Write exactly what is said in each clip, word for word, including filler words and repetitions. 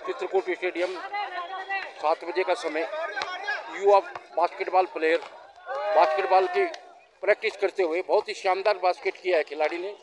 Chitrakoot stadium, सात बजे का समय। युवा बास्केटबॉल प्लेयर बास्केटबॉल की प्रैक्टिस करते हुए बहुत ही शानदार बास्केट किया है खिलाड़ी ने।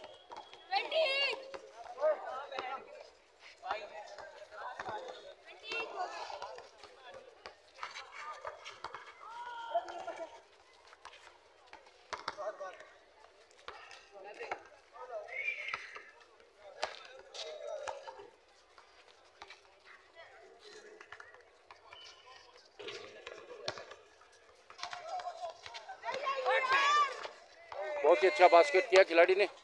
बहुत ही अच्छा बास्केट किया खिलाड़ी ने।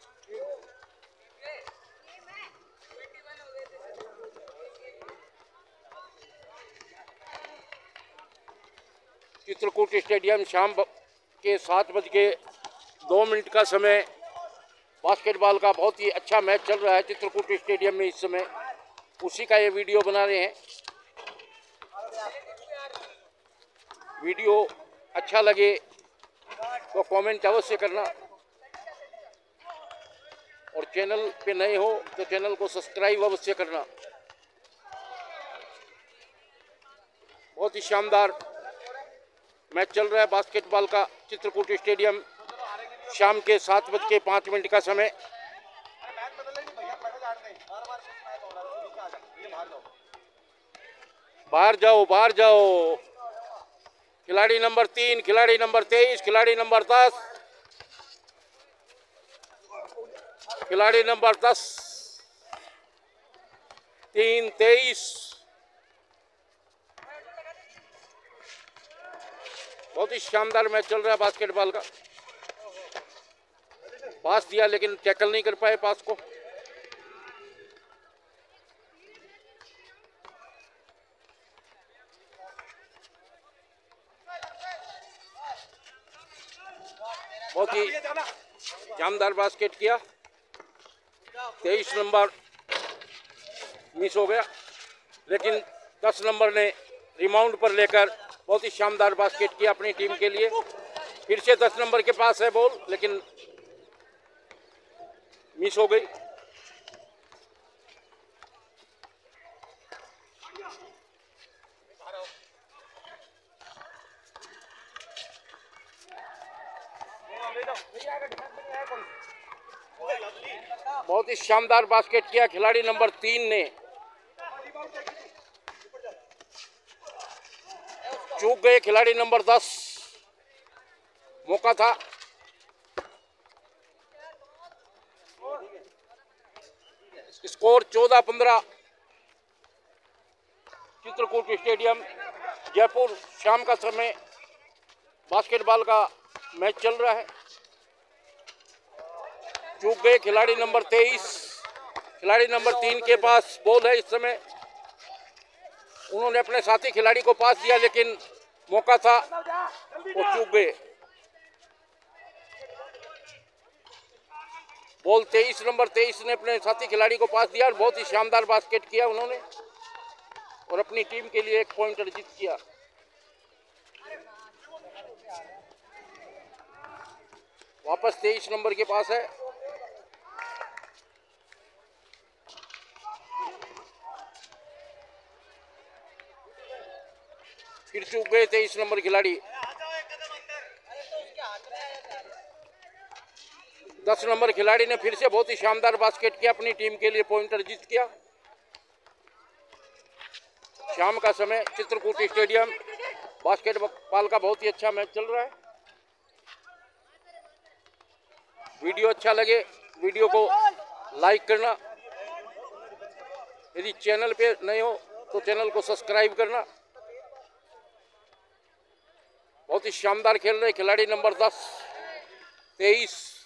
चित्रकूट स्टेडियम, शाम के सात बज के दो मिनट का समय। बास्केटबॉल का बहुत ही अच्छा मैच चल रहा है चित्रकूट स्टेडियम में इस समय। उसी का ये वीडियो बना रहे हैं। वीडियो अच्छा लगे तो कमेंट अवश्य करना, और चैनल पे नए हो तो चैनल को सब्सक्राइब अवश्य करना। बहुत ही शानदार मैच चल रहा है बास्केटबॉल का चित्रकूट स्टेडियम, शाम के सात बज के पाँच मिनट का समय। बाहर जाओ, बाहर जाओ। खिलाड़ी नंबर तीन, खिलाड़ी नंबर तेईस, खिलाड़ी नंबर दस, खिलाड़ी नंबर दस, तीन, तेईस। बहुत ही शानदार मैच चल रहा है बास्केटबॉल का। पास दिया लेकिन टैकल नहीं कर पाए पास को। बहुत ही शानदार बास्केट किया। तेईस नंबर मिस हो गया, लेकिन दस नंबर ने रिबाउंड पर लेकर बहुत ही शानदार बास्केट किया अपनी टीम के लिए। फिर से दस नंबर के पास है बॉल, लेकिन मिस हो गई। बहुत ही शानदार बास्केट किया खिलाड़ी नंबर तीन ने। चूक गए खिलाड़ी नंबर दस। मौका था। स्कोर चौदह पंद्रह। चित्रकूट स्टेडियम, जयपुर, शाम का समय। बास्केटबॉल का मैच चल रहा है। चूक गए खिलाड़ी नंबर तेईस। खिलाड़ी नंबर तीन के पास बॉल है इस समय। उन्होंने अपने साथी खिलाड़ी को पास दिया, लेकिन मौका था, वो चूक गए। बॉल तेईस नंबर तेईस ने अपने साथी खिलाड़ी को पास दिया और बहुत ही शानदार बास्केट किया उन्होंने, और अपनी टीम के लिए एक पॉइंट अर्जित किया। वापस तेईस नंबर के पास है। फिर चूक गए तेईस नंबर खिलाड़ी। दस नंबर खिलाड़ी ने फिर से बहुत ही शानदार बास्केट किया, अपनी टीम के लिए पॉइंट अर्जित किया। शाम का समय, चित्रकूट स्टेडियम, बास्केटबॉल का बहुत ही अच्छा मैच चल रहा है। वीडियो अच्छा लगे वीडियो को लाइक करना। यदि चैनल पे नए हो तो चैनल को सब्सक्राइब करना। बहुत ही शानदार खेल रहे खिलाड़ी नंबर दस, तेईस,